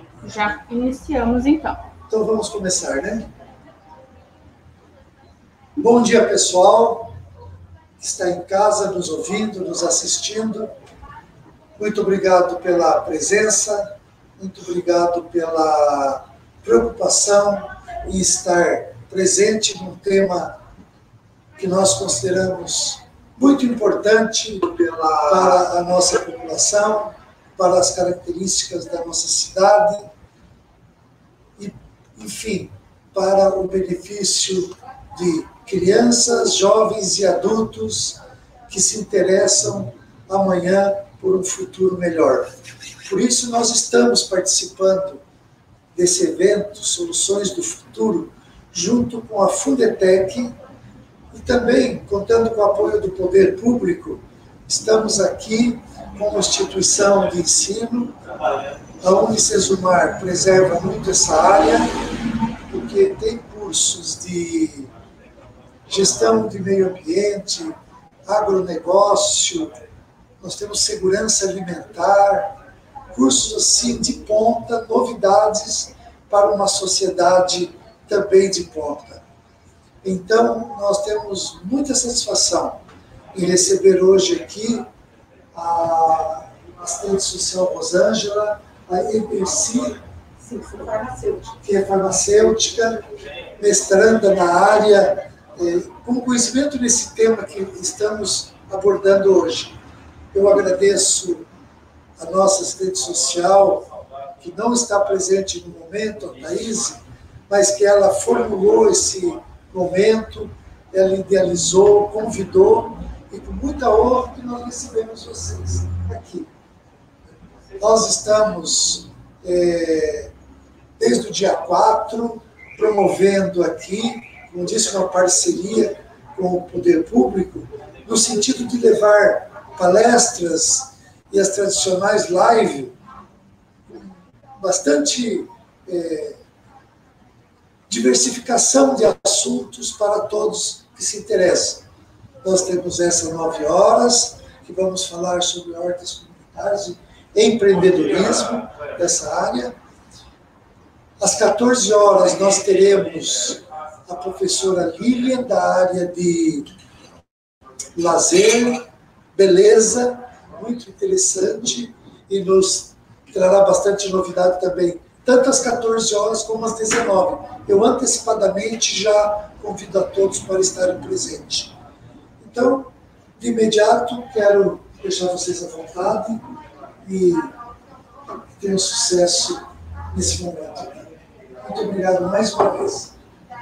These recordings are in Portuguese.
Já iniciamos, então. Então vamos começar, né? Bom dia, pessoal que está em casa, nos ouvindo, nos assistindo. Muito obrigado pela presença, muito obrigado pela preocupação em estar presente num tema que nós consideramos muito importante para a nossa população, para as características da nossa cidade e, enfim, para o benefício de crianças, jovens e adultos que se interessam amanhã por um futuro melhor. Por isso, nós estamos participando desse evento, Soluções do Futuro, junto com a Fundetec e também, contando com o apoio do poder público, estamos aqui como instituição de ensino. A Unicesumar preserva muito essa área, porque tem cursos de gestão de meio ambiente, agronegócio, nós temos segurança alimentar, cursos assim de ponta, novidades para uma sociedade também de ponta. Então, nós temos muita satisfação em receber hoje aqui a assistente social Rosângela, a EBC, que é farmacêutica, mestranda na área, com conhecimento nesse tema que estamos abordando hoje. Eu agradeço a nossa assistente social, que não está presente no momento, a Thaís, mas que ela formulou esse momento, ela idealizou, convidou, e com muita honra que nós recebemos vocês aqui. Nós estamos, desde o dia 4, promovendo aqui, como disse, uma parceria com o poder público, no sentido de levar palestras e as tradicionais lives, bastante diversificação de assuntos para todos que se interessam. Nós temos essa 9 horas, que vamos falar sobre hortas comunitárias e empreendedorismo dessa área. Às 14 horas nós teremos a professora Lilian, da área de lazer, beleza, muito interessante, e nos trará bastante novidade também, tanto às 14 horas como às 19. Eu antecipadamente já convido a todos para estarem presentes. Então, de imediato, quero deixar vocês à vontade e tenham sucesso nesse momento. Muito obrigado mais uma vez.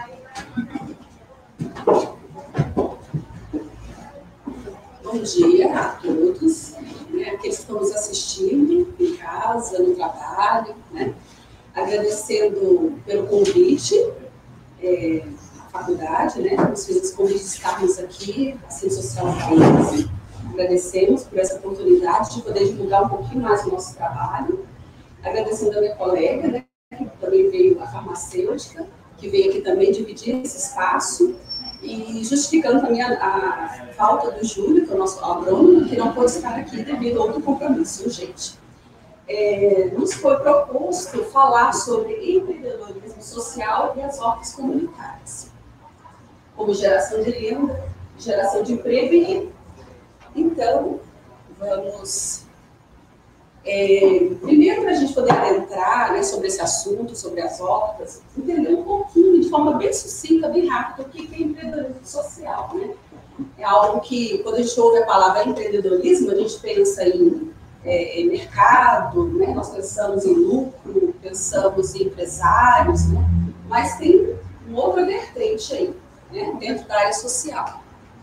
Bom dia a todos, né, que estão nos assistindo em casa, no trabalho, né, agradecendo pelo convite à faculdade, né, nos fez esse convite de estarmos aqui, a Ciência Social Fez. Agradecemos por essa oportunidade de poder divulgar um pouquinho mais o nosso trabalho, agradecendo a minha colega, né, que também veio, a farmacêutica, que veio aqui também dividir esse espaço, e justificando também a falta do Júlio, que é o nosso agrônomo, que não pôde estar aqui devido a outro compromisso urgente. Nos foi proposto falar sobre empreendedorismo social e as hortas comunitárias, como geração de renda, geração de emprego e renda. Então, vamos... primeiro, para a gente poder adentrar, né, sobre esse assunto, sobre as hortas, entender um pouquinho, de forma bem sucinta, bem rápida, o que é empreendedorismo social, né? É algo que, quando a gente ouve a palavra empreendedorismo, a gente pensa em mercado, né? Nós pensamos em lucro, pensamos em empresários, né? Mas tem uma outra vertente aí, né, dentro da área social.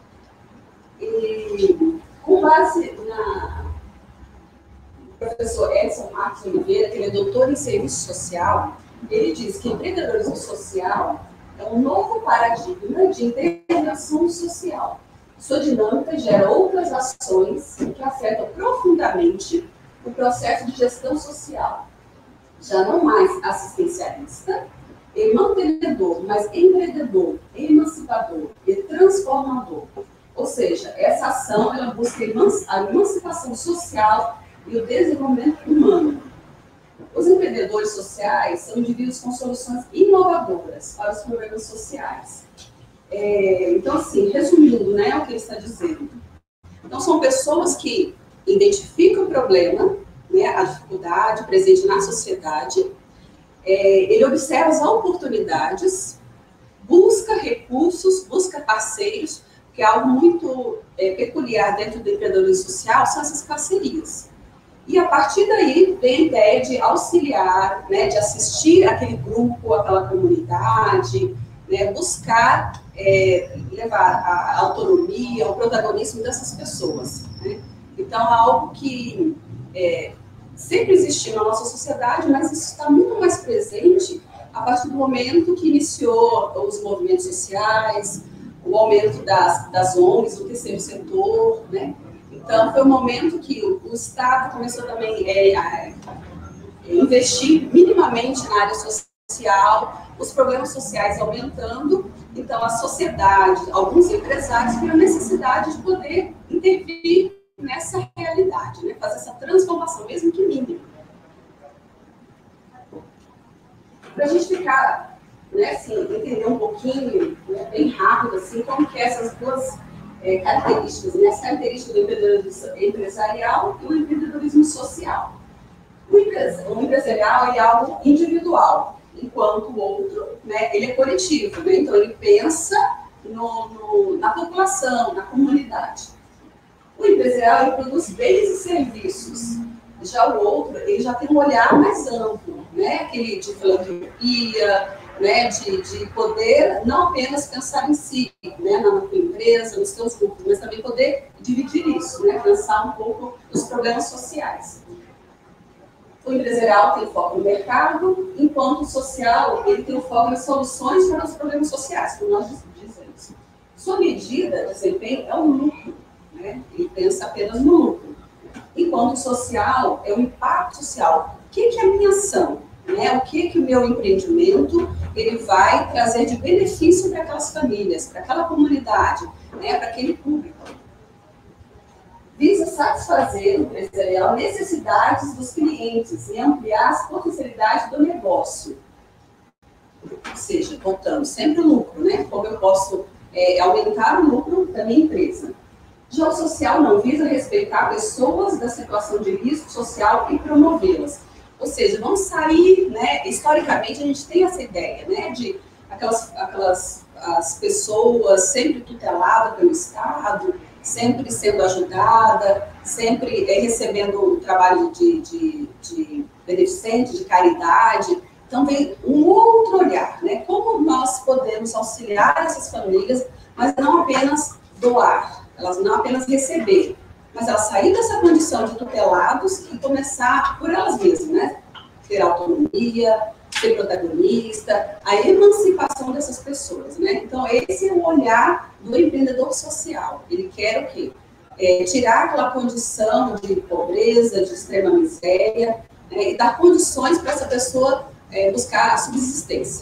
E, com base na professor Edson Marques Oliveira, que ele é doutor em serviço social, ele diz que empreendedorismo social é um novo paradigma de intervenção social. Sua dinâmica gera outras ações que afetam profundamente o processo de gestão social, já não mais assistencialista e mantenedor, mas empreendedor, emancipador e transformador. Ou seja, essa ação ela busca a emancipação social e o desenvolvimento humano. Os empreendedores sociais são indivíduos com soluções inovadoras para os problemas sociais. Então, assim, resumindo, né, o que ele está dizendo. Então, são pessoas que identificam o problema, né, a dificuldade presente na sociedade, ele observa as oportunidades, busca recursos, busca parceiros, que é algo muito peculiar dentro do empreendedorismo social, são essas parcerias. E a partir daí vem a ideia de auxiliar, né, de assistir aquele grupo, aquela comunidade, né, buscar levar a autonomia, o protagonismo dessas pessoas. Né? Então, é algo que sempre existiu na nossa sociedade, mas isso está muito mais presente a partir do momento que iniciou os movimentos sociais, o aumento das ONGs, do terceiro setor, né? Então, foi um momento que o Estado começou também a investir minimamente na área social, os problemas sociais aumentando, então a sociedade, alguns empresários viram a necessidade de poder intervir nessa realidade, né? Fazer essa transformação, mesmo que mínima. Para a gente ficar, né, assim, entender um pouquinho, né, bem rápido, assim, como que essas duas características, né, as características do empreendedorismo empresarial e o empreendedorismo social. O empresarial é algo individual, enquanto o outro, né, ele é coletivo, né? Então ele pensa na população, na comunidade. O empresarial ele produz bens e serviços. Já o outro, ele já tem um olhar mais amplo, né? Aquele de filantropia, né? De poder não apenas pensar em si, né? Na tua empresa, nos teus grupos, mas também poder dividir isso, né? Pensar um pouco nos problemas sociais. O empresarial tem foco no mercado, enquanto o social ele tem o foco nas soluções para os problemas sociais, como nós dizemos. Sua medida de desempenho é o lucro, né? Ele pensa apenas no lucro. Enquanto o social é o impacto social. O que é a minha ação? Né? O que o meu empreendimento ele vai trazer de benefício para aquelas famílias, para aquela comunidade, né? Para aquele público? Visa satisfazer o empresarial necessidades dos clientes e ampliar as potencialidades do negócio. Ou seja, voltando sempre o lucro, né? Como eu posso aumentar o lucro da minha empresa. Já o social não visa respeitar pessoas da situação de risco social e promovê-las. Ou seja, vamos sair, né? Historicamente a gente tem essa ideia, né? De as pessoas sempre tuteladas pelo Estado, sempre sendo ajudada, sempre recebendo um trabalho de beneficente, de caridade. Então, vem um outro olhar, né? Como nós podemos auxiliar essas famílias, mas não apenas doar, elas não apenas receber, mas elas sair dessa condição de tutelados e começar por elas mesmas, né? Ter autonomia, ser protagonista, a emancipação dessas pessoas, né? Então, esse é o olhar do empreendedor social. Ele quer o quê? Tirar aquela condição de pobreza, de extrema miséria, né? E dar condições para essa pessoa buscar a subsistência.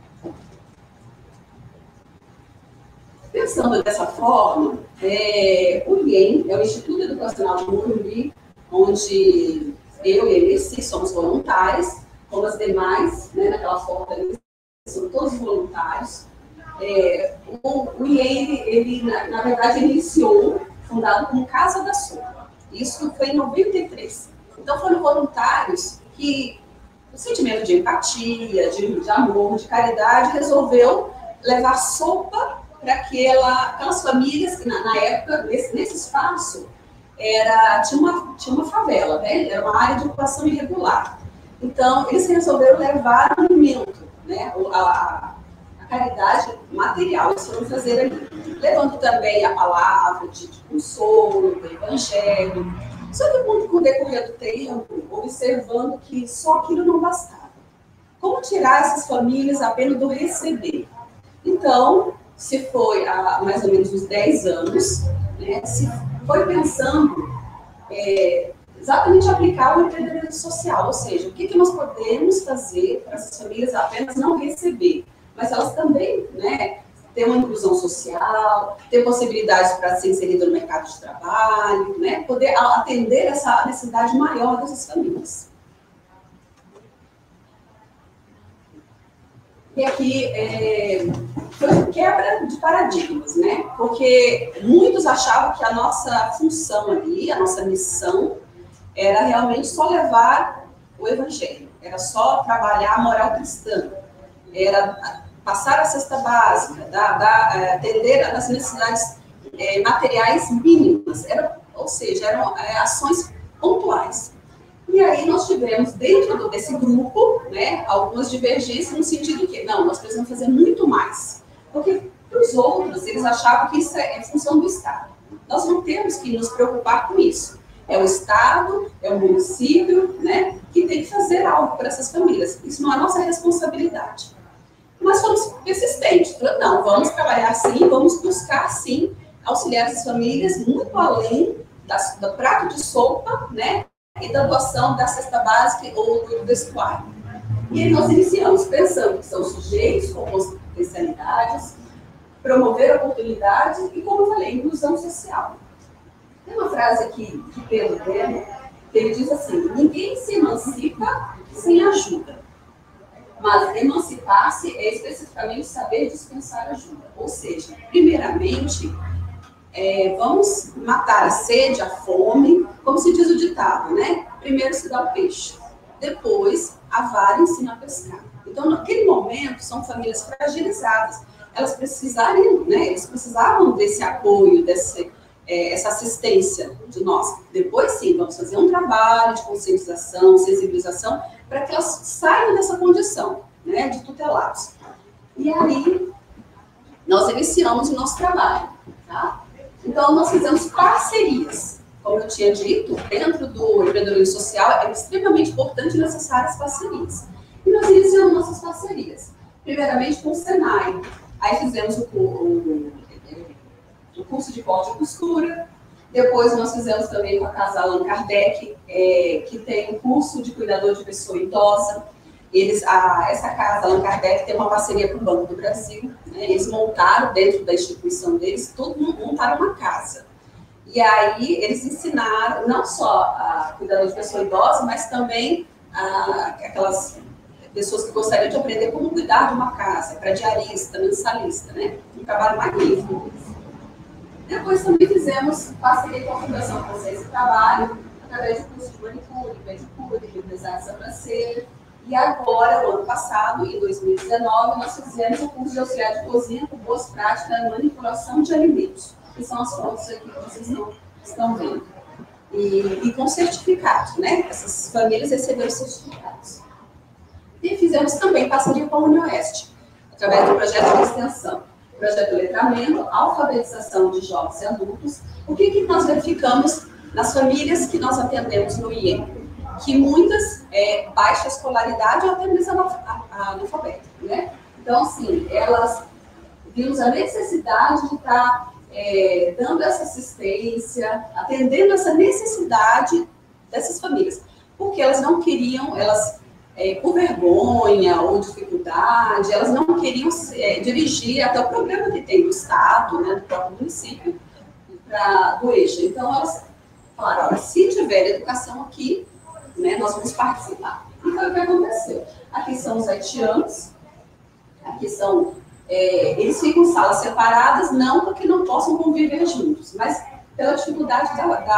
Pensando dessa forma, o IEM é o Instituto Educacional de Morumbi, onde eu e ele somos voluntários, como as demais, né, naquela foto ali, são todos voluntários. O IEM, ele, na verdade, iniciou, fundado como Casa da Sopa. Isso foi em 93. Então, foram voluntários que, o sentimento de empatia, de amor, de caridade, resolveu levar sopa para aquelas famílias que, na época, nesse espaço, tinha uma favela, né? Era uma área de ocupação irregular. Então, eles resolveram levar alimento, né? A caridade material, eles foram fazer ali, levando também a palavra de consolo, do evangelho. Só que com o decorrer do tempo, observando que só aquilo não bastava. Como tirar essas famílias apenas do receber? Então, se foi há mais ou menos uns 10 anos, né, se foi pensando exatamente aplicar o empreendedorismo social, ou seja, o que nós podemos fazer para essas famílias apenas não receber, mas elas também, né, ter uma inclusão social, ter possibilidades para ser inserida no mercado de trabalho, né, poder atender essa necessidade maior dessas famílias. E aqui foi quebra de paradigmas, né? Porque muitos achavam que a nossa função ali, a nossa missão, era realmente só levar o evangelho, era só trabalhar a moral cristã, era passar a cesta básica, atender às necessidades materiais mínimas, ou seja, eram ações pontuais. E aí nós tivemos dentro desse grupo, né, algumas divergências no sentido que, não, nós precisamos fazer muito mais. Porque para os outros, eles achavam que isso é função do Estado. Nós não temos que nos preocupar com isso. É o Estado, é o município, né, que tem que fazer algo para essas famílias. Isso não é nossa responsabilidade. Mas fomos persistentes. Não, vamos trabalhar assim, vamos buscar, sim, auxiliar essas famílias muito além do prato de sopa, né, e da doação da cesta básica ou do vestuário. E aí nós iniciamos pensando que são sujeitos com potencialidades, promover oportunidades e, como eu falei, inclusão social. Tem uma frase aqui de Pedro Belo, que ele diz assim: ninguém se emancipa sem ajuda, mas emancipar-se é especificamente saber dispensar ajuda. Ou seja, primeiramente, vamos matar a sede, a fome, como se diz o ditado, né? Primeiro se dá o peixe, depois a vara ensina a pescar. Então, naquele momento, são famílias fragilizadas, elas precisavam desse apoio, essa assistência de nós. Depois, sim, vamos fazer um trabalho de conscientização, sensibilização, para que elas saiam dessa condição, né, de tutelados. E aí, nós iniciamos o nosso trabalho, tá? Então, nós fizemos parcerias. Como eu tinha dito, dentro do empreendedorismo social, é extremamente importante e necessárias as parcerias. E nós iniciamos nossas parcerias. Primeiramente com o Senai. Aí fizemos o curso de corte e costura. Depois nós fizemos também com a Casa Allan Kardec, que tem um curso de cuidador de pessoa idosa. Essa Casa Allan Kardec tem uma parceria com o Banco do Brasil, né? Eles montaram, dentro da instituição deles, montaram uma casa. E aí eles ensinaram não só a cuidador de pessoa idosa, mas também aquelas pessoas que gostariam de aprender como cuidar de uma casa, para diarista, mensalista, né? Um trabalho magnífico. Depois também fizemos parceria com a Fundação Consciência e Trabalho, através do curso de manicure, pedicure, limpeza de sobrancelha. E agora, no ano passado, em 2019, nós fizemos o curso de auxiliar de cozinha com boas práticas na manipulação de alimentos, que são as fotos aqui que vocês estão vendo. E com certificados, né? Essas famílias receberam certificados. E fizemos também parceria com a UniOeste, através do projeto de extensão, projeto de letramento, alfabetização de jovens e adultos. O que nós verificamos nas famílias que nós atendemos no IEM? Que muitas baixa escolaridade ou até mesmo analfabeto, né? Então, assim, elas vimos a necessidade de estar dando essa assistência, atendendo essa necessidade dessas famílias, porque elas não queriam, por vergonha ou dificuldade, elas não queriam dirigir até o programa que tem do Estado, né, do próprio município, do EJA. Então, elas falaram, olha, se tiver educação aqui, né, nós vamos participar. E foi o que aconteceu. Aqui são os haitianos, aqui são... eles ficam em salas separadas, não porque não possam conviver juntos, mas pela dificuldade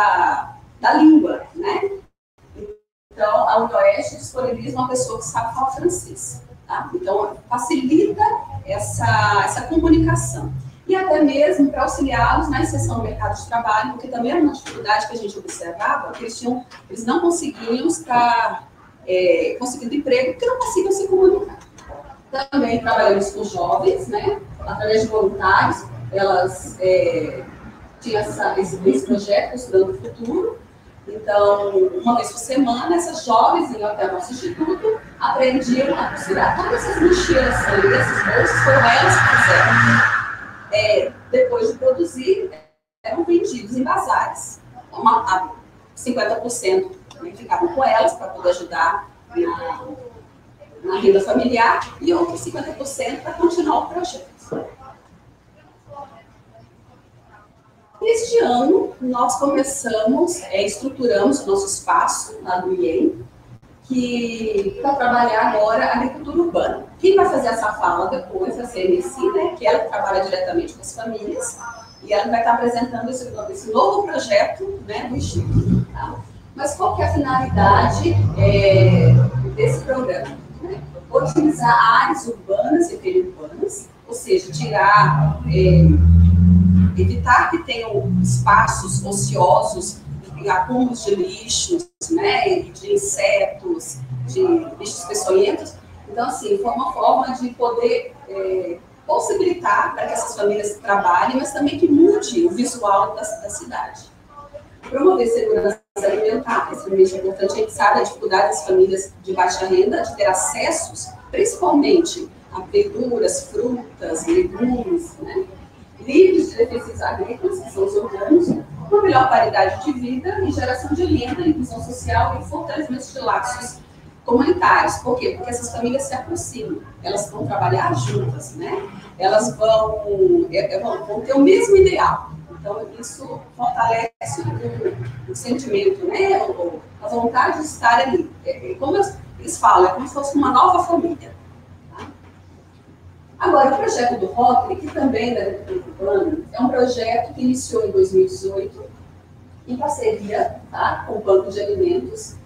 da língua, né? Então, a UniOeste disponibiliza uma pessoa que sabe falar francês, tá? Então, facilita essa comunicação. E até mesmo para auxiliá-los na inserção no mercado de trabalho, porque também era uma dificuldade que a gente observava, que eles não conseguiam estar conseguindo emprego, porque não conseguiam se comunicar. Também trabalhamos com jovens, né? Através de voluntários, elas tinham esse projeto Estudando o Futuro. Então, uma vez por semana, essas jovens iam até o nosso instituto, aprendiam a costurar. Todas essas mochilas, esses bolsos, foram elas que fizeram. Depois de produzir, eram vendidos em bazares. 50% ficavam com elas para poder ajudar na renda familiar e outros 50% para continuar o projeto. Este ano, nós começamos, estruturamos o nosso espaço lá do IEM, que vai trabalhar agora a agricultura urbana. Quem vai fazer essa fala depois vai ser a Nessi, né, que ela trabalha diretamente com as famílias, e ela vai estar apresentando esse novo projeto, né, do Instituto. Tá? Mas qual que é a finalidade desse programa? Né? Otimizar áreas urbanas e periurbanas, ou seja, evitar que tenham espaços ociosos, acúmulos de lixos, né, de insetos, de bichos peçonhentos. Então, assim, foi uma forma de poder possibilitar para que essas famílias trabalhem, mas também que mude o visual da cidade. Promover segurança alimentar, extremamente importante. A gente sabe a dificuldade das famílias de baixa renda de ter acessos, principalmente a verduras, frutas, legumes, né, livres de defensivos agrícolas, que são os orgânicos, uma melhor qualidade de vida e geração de renda, inclusão social e fortalecimento de laços comunitários. Por quê? Porque essas famílias se aproximam, elas vão trabalhar juntas, né? Elas vão ter o mesmo ideal. Então, isso fortalece o sentimento, né? A vontade de estar ali. Como eles falam, é como se fosse uma nova família. Tá? Agora, o projeto do Rotary, que também é da agricultura urbana, é um projeto que iniciou em 2018, em parceria, tá, com o Banco de Alimentos.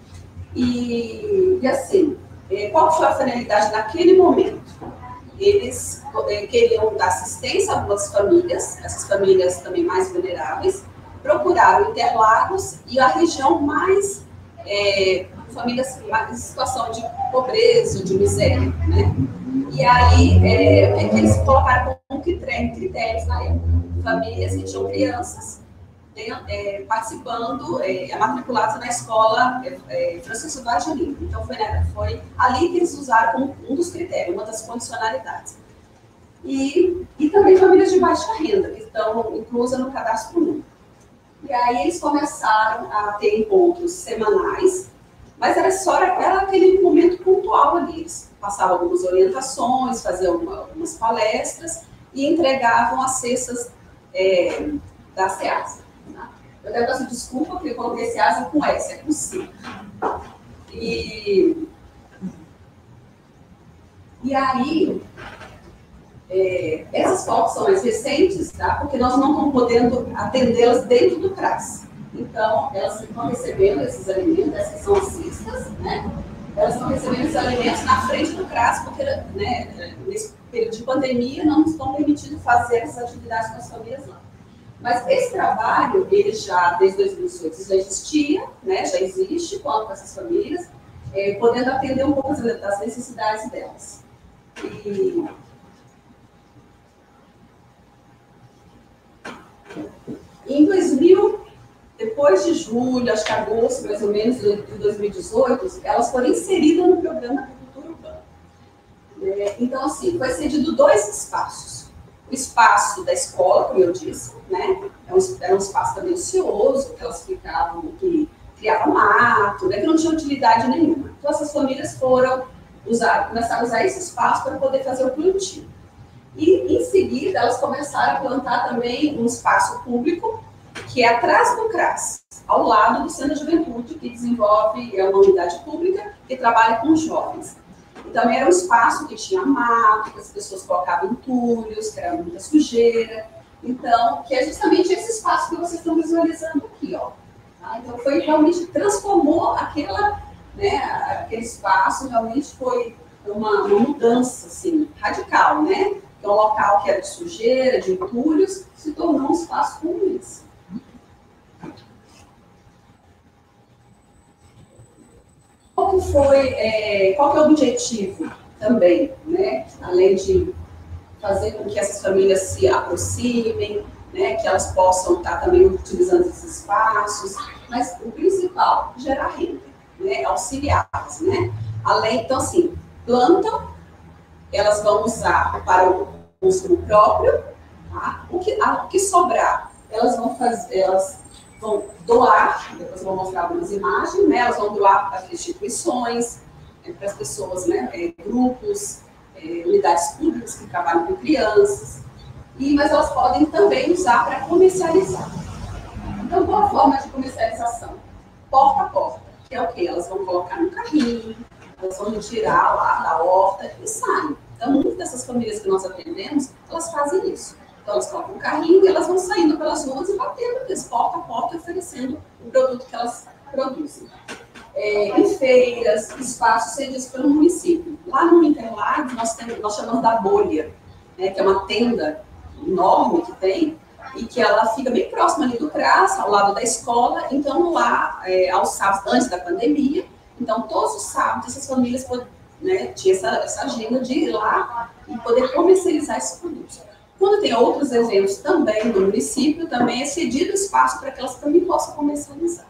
E assim, qual foi a finalidade naquele momento? Eles queriam dar assistência a algumas famílias, essas famílias também mais vulneráveis, procuraram Interlagos e a região mais, famílias mais em situação de pobreza, de miséria, né? E aí, eles colocaram como critérios na época, famílias que tinham crianças participando, matriculadas na escola Francisco Vaz de Lima. Então, foi ali que eles usaram como um dos critérios, uma das condicionalidades. E também famílias de baixa renda, que estão inclusas no cadastro único. E aí eles começaram a ter encontros semanais, mas era aquele momento pontual ali. Eles passavam algumas orientações, faziam algumas palestras e entregavam as cestas da SEASA. Eu até peço desculpa porque eu coloquei SEASA com S, é com C. E aí, essas fotos são mais recentes, tá? Porque nós não estamos podendo atendê-las dentro do CRAS. Então, elas estão recebendo esses alimentos, essas são as cestas, né? Elas estão recebendo esses alimentos na frente do CRAS, porque, né, nesse período de pandemia não estão permitindo fazer essas atividades com as famílias lá. Mas esse trabalho, ele já, desde 2018, já existia, né, já existe com essas famílias, podendo atender um pouco das necessidades delas. E em 2000, depois de julho, acho que agosto, mais ou menos, de 2018, elas foram inseridas no programa Agricultura Urbana. Então, assim, foi cedido 2 espaços. O espaço da escola, como eu disse, né? Era um espaço também ocioso, que elas ficavam, que criavam mato, né? Que não tinha utilidade nenhuma. Então, essas famílias começaram a usar esse espaço para poder fazer o plantio. E, em seguida, elas começaram a plantar também um espaço público, que é atrás do CRAS, ao lado do Centro da Juventude, que desenvolve, uma unidade pública que trabalha com jovens. E também era um espaço que tinha mato, que as pessoas colocavam entulhos, que era muita sujeira. Então, que é justamente esse espaço que vocês estão visualizando aqui, ó. Tá? Então, realmente transformou aquele espaço, realmente foi uma mudança, assim, radical, né? Então, um local que era de sujeira, de entulhos, se tornou um espaço como esse. Qual que é o objetivo também, né? Além de fazer com que essas famílias se aproximem, né? Que elas possam estar também utilizando esses espaços, mas o principal, gerar renda, né? Auxiliá-las, né? Então, assim, plantam, elas vão usar para o consumo próprio, tá? O que sobrar, elas vão doar, depois eu vou mostrar algumas imagens, né? Elas vão doar para instituições, para as pessoas, né? Grupos, unidades públicas que trabalham com crianças, mas elas podem também usar para comercializar. Então, qual a forma de comercialização? Porta a porta. que é o quê? Elas vão colocar no carrinho, elas vão tirar lá da horta e saem. Então, muitas dessas famílias que nós atendemos, elas fazem isso. Então, elas colocam um carrinho e elas vão saindo pelas ruas e batendo porta a porta, oferecendo o produto que elas produzem. Em feiras, espaços cedidos pelo município. Lá no Interlagos, nós chamamos da bolha, né, que é uma tenda enorme que tem, e que ela fica bem próxima ali do CRAS, ao lado da escola. Então, lá, aos sábados, antes da pandemia, então, todos os sábados, essas famílias tinham essa agenda de ir lá e poder comercializar esses produtos. Quando tem outros eventos também do município, também é cedido espaço para que elas também possam comercializar.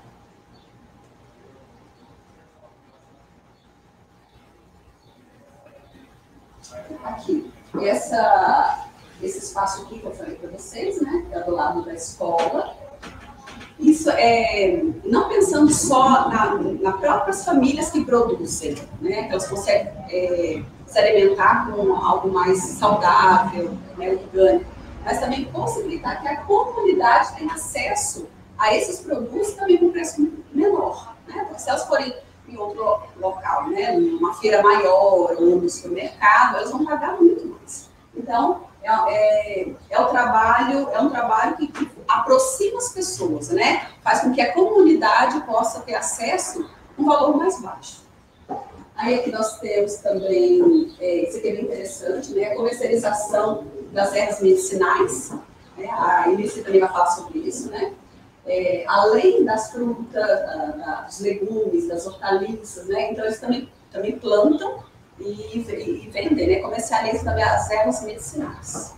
Aqui, esse espaço aqui que eu falei para vocês, né, que é do lado da escola. Isso não pensando só nas próprias famílias que produzem, né, que elas conseguem se alimentar com algo mais saudável, né, orgânico, mas também possibilitar que a comunidade tenha acesso a esses produtos também com preço menor, né, porque se elas forem em outro local, né, numa feira maior ou no supermercado, elas vão pagar muito mais. Então, é um trabalho que aproxima as pessoas, né? Faz com que a comunidade possa ter acesso a um valor mais baixo. Aí aqui nós temos também, isso aqui é bem interessante, né? A comercialização das ervas medicinais, né? A Inês também vai falar sobre isso, né? Além das frutas, dos legumes, das hortaliças, né? Então eles também plantam e vendem, né? Comercializam também as ervas medicinais.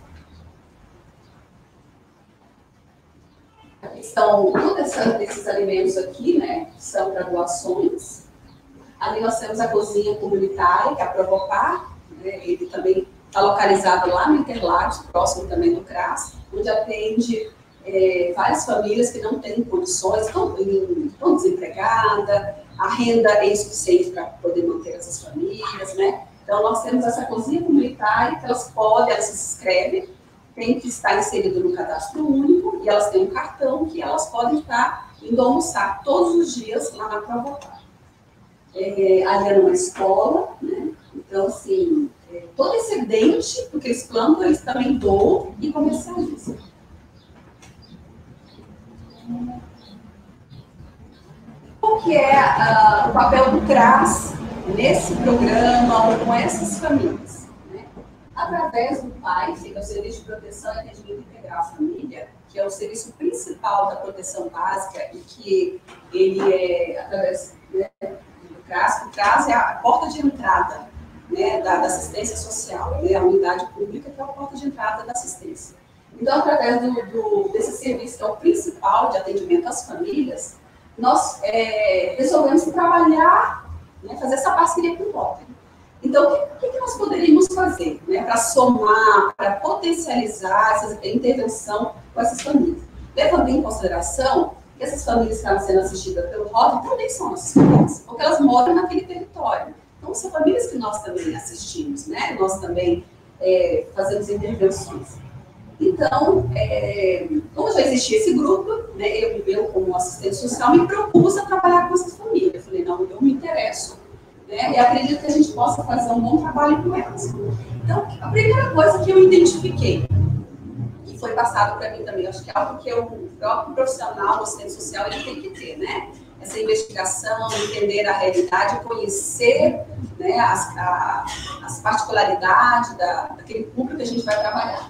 Estão todos esses alimentos aqui, né? São para doações. Ali nós temos a cozinha comunitária, que é a Provopar, né? Ele também está localizado lá no Interlagos, próximo também do CRAS, onde atende várias famílias que não têm condições, estão desempregadas, a renda é insuficiente para poder manter essas famílias, né? Então, nós temos essa cozinha comunitária que elas se inscrevem, tem que estar inserido no cadastro único, e elas têm um cartão que elas podem estar indo almoçar todos os dias lá na Provopar. Ali é numa escola, né? Então, assim, todo excedente, porque eles plantam, eles também doam e comercializam. Qual que é o papel do CRAS nesse programa ou com essas famílias? Né? Através do PAI, que é o Serviço de Proteção e Atendimento Integral à Família, que é o serviço principal da proteção básica e que ele é, através do CRAS, o CRAS é a porta de entrada, né, da assistência social, né, a unidade pública que é a porta de entrada da assistência. Então, através desse serviço, que é o principal de atendimento às famílias, nós resolvemos trabalhar, né, fazer essa parceria com o Rotary. Então, o que nós poderíamos fazer, né, para somar, para potencializar essa intervenção com essas famílias? Levando em consideração que essas famílias que estavam sendo assistidas pelo Rotary também são nossas famílias, porque elas moram naquele território. Então, são famílias que nós também assistimos, né? Nós também fazemos intervenções. Então, como já existia esse grupo, né, eu como assistente social, me propus a trabalhar com essas famílias. Eu falei, não, eu me interesso, né, e acredito que a gente possa fazer um bom trabalho com elas. Então, a primeira coisa que eu identifiquei, e foi passado para mim também, acho que é algo que o próprio profissional, o assistente social, ele tem que ter, né? Essa investigação, entender a realidade, conhecer, né, as particularidades daquele público que a gente vai trabalhar.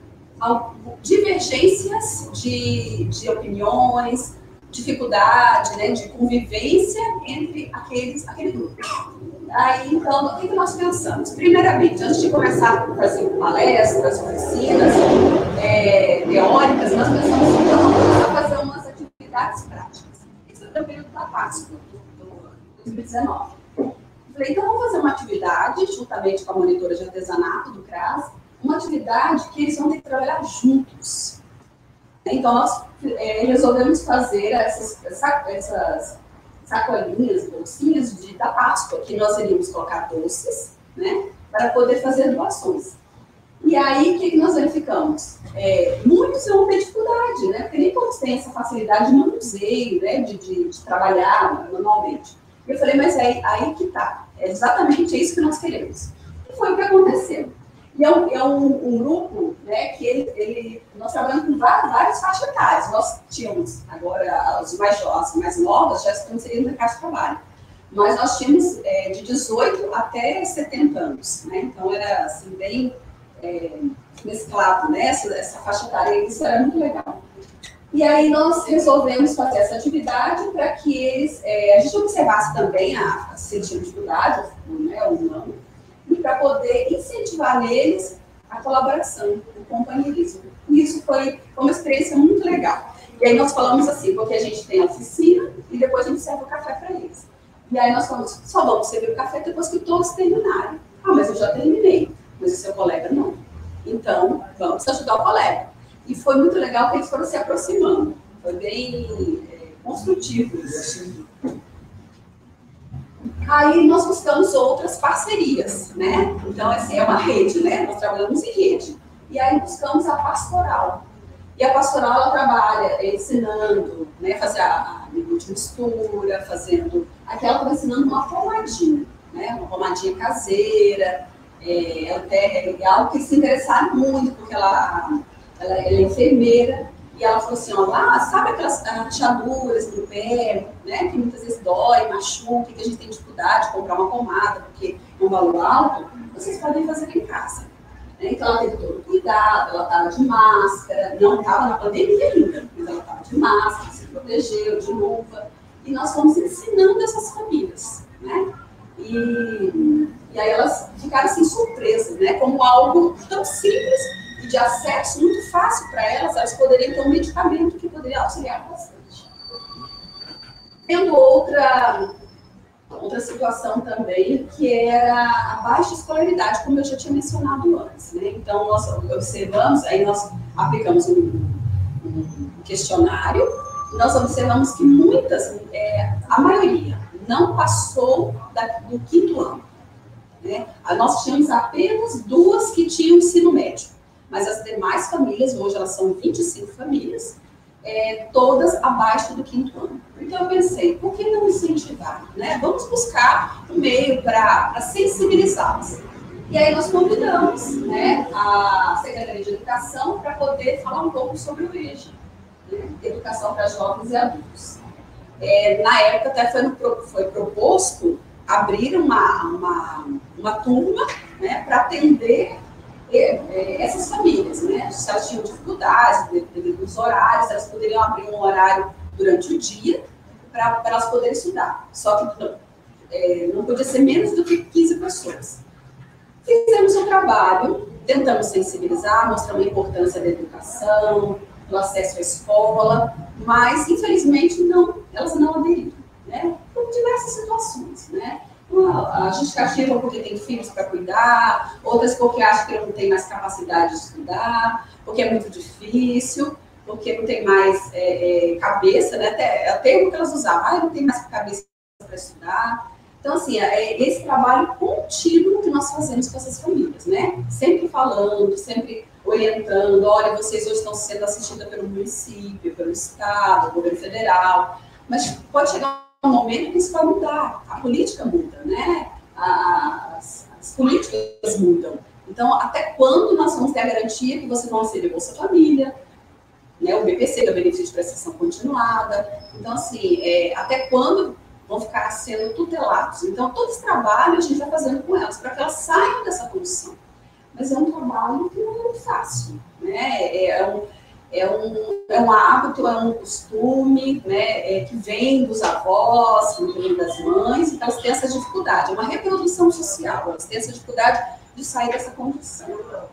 Divergências de opiniões, dificuldade, né, de convivência entre aquele grupo. Aí, então, o que nós pensamos? Primeiramente, antes de começar a fazer palestras, oficinas teóricas, nós pensamos então, vamos fazer umas atividades práticas. Isso foi no período da Páscoa, de 2019. Falei, então vamos fazer uma atividade, juntamente com a monitora de artesanato do CRAS, uma atividade que eles vão ter que trabalhar juntos. Então, nós resolvemos fazer essas sacolinhas, bolsinhas da Páscoa, que nós iríamos colocar doces, né, para poder fazer doações. E aí, o que nós verificamos? Muitos vão ter dificuldade, né, porque nem todos têm essa facilidade no museu, né, de trabalhar manualmente. E eu falei, mas aí que tá. É exatamente isso que nós queremos. E foi o que aconteceu. E é um grupo, né, que nós trabalhamos com vários faixas etárias. Nós tínhamos, agora, os mais novos já estão inseridos no mercado de trabalho. Mas nós tínhamos de 18 até 70 anos, né? Então era assim, bem mesclado, né? Essa faixa etária, isso era muito legal. E aí nós resolvemos fazer essa atividade para que eles, a gente observasse também a sentir dificuldade, né, ou não, e para poder incentivar neles a colaboração, o companheirismo. E isso foi uma experiência muito legal. E aí nós falamos assim, porque a gente tem a oficina e depois a gente serve o café para eles. E aí nós falamos, só vamos servir o café depois que todos terminarem. Ah, mas eu já terminei, mas o seu colega não. Então, vamos ajudar o colega. E foi muito legal que eles foram se aproximando. Foi bem construtivo isso. Aí nós buscamos outras parcerias, né? Então, assim, é uma rede, né? Nós trabalhamos em rede. E aí buscamos a pastoral. E a pastoral, ela trabalha ensinando, né? Fazer a nível de mistura, fazendo... Aqui ela está ensinando uma pomadinha, né? Uma pomadinha caseira. É algo que se interessaram muito, porque ela é enfermeira, e ela falou assim, ó, lá, sabe aquelas rachaduras no pé, né, que muitas vezes dói, machuca, que a gente tem dificuldade de comprar uma pomada, porque é um valor alto, vocês podem fazer em casa. Então ela teve todo o cuidado, ela estava de máscara, não estava na pandemia ainda, mas ela estava de máscara, se protegeu, de luva, e nós fomos ensinando essas famílias, né? E aí elas ficaram assim surpresas, né? Como algo tão simples e de acesso muito fácil para elas poderiam ter um medicamento que poderia auxiliar bastante. Tendo outra situação também, que era a baixa escolaridade, como eu já tinha mencionado antes, né? Então, nós observamos, aí nós aplicamos um questionário, e nós observamos que muitas, a maioria, não passou do 5º ano. Né? Nós tínhamos apenas 2 que tinham ensino médio, mas as demais famílias, hoje elas são 25 famílias, todas abaixo do 5º ano. Então eu pensei, por que não incentivar? Né? Vamos buscar um meio para sensibilizá-las. E aí nós convidamos, né, a Secretaria de Educação para poder falar um pouco sobre o EJA, né? Educação para Jovens e Adultos. Na época até foi proposto abrir uma turma, né, para atender essas famílias, né? Se elas tinham dificuldades devido aos horários, elas poderiam abrir um horário durante o dia para elas poderem estudar. Só que não podia ser menos do que 15 pessoas. Fizemos um trabalho, tentamos sensibilizar, mostrando a importância da educação, do acesso à escola, mas, infelizmente, elas não aderiram, né? Por diversas situações, né? A justificativa porque tem filhos para cuidar, outras porque acham que não tem mais capacidade de estudar, porque é muito difícil, porque não tem mais cabeça, né? Até o termo que elas usavam, não tem mais cabeça para estudar. Então, assim, esse trabalho contínuo que nós fazemos com essas famílias, né? Sempre falando, sempre orientando, olha, vocês hoje estão sendo assistidas pelo município, pelo estado, governo federal, mas pode chegar um momento que isso vai mudar, a política muda, né? As políticas mudam. Então, até quando nós vamos ter a garantia que vocês vão receber Bolsa Família, né? O BPC, que é o Benefício de Prestação Continuada. Então, assim, até quando vão ficar sendo tutelados? Então, todo esse trabalho a gente vai fazendo com elas, para que elas saiam dessa condição. Mas é um trabalho que não é muito fácil, né? É um hábito, é um costume, né, que vem dos avós, que vem das mães, então elas têm essa dificuldade, é uma reprodução social, elas têm essa dificuldade de sair dessa condição.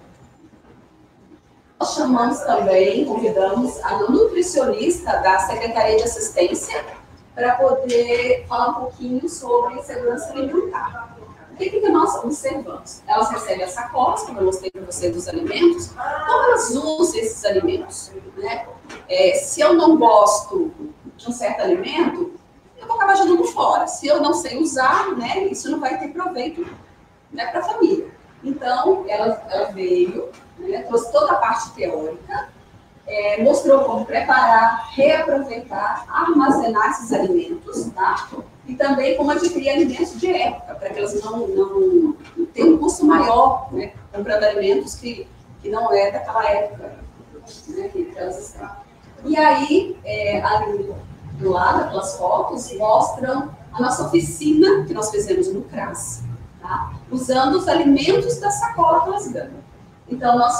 Nós chamamos também, convidamos a nutricionista da Secretaria de Assistência para poder falar um pouquinho sobre segurança alimentar. O que nós observamos? Elas recebem as sacolas, como eu mostrei para vocês, dos alimentos, como elas usam esses alimentos, né? Se eu não gosto de um certo alimento, eu vou acabar jogando fora. Se eu não sei usar, né, isso não vai ter proveito, né, para a família. Então, ela veio, né, trouxe toda a parte teórica, mostrou como preparar, reaproveitar, armazenar esses alimentos, tá? e também como adquirir alimentos de época, para que elas não tenham um custo maior, né, comprando alimentos que não é daquela época, né, que elas estão. E aí, ali do lado, aquelas fotos mostram a nossa oficina que nós fizemos no CRAS, tá? Usando os alimentos da sacola que elas ganham. Então, nós